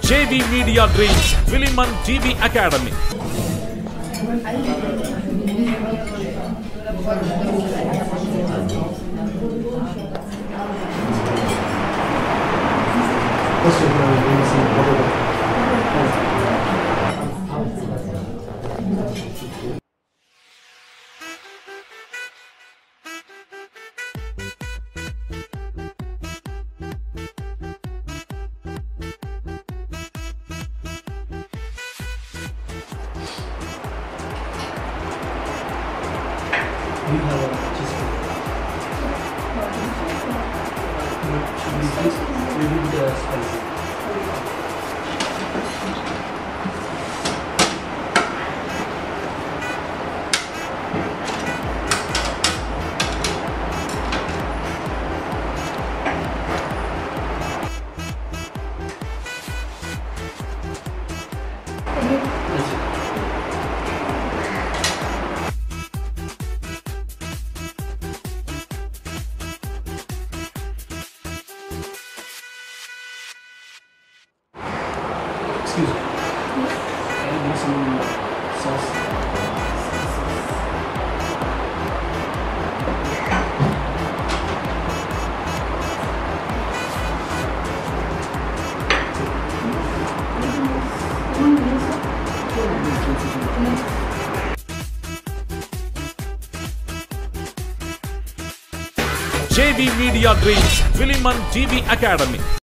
JV Media Dreams Film and TV Academy. We have a just remove the spicy. That's it. Excuse me. Can I get some sauce? JV Media Dreams Film and TV Academy.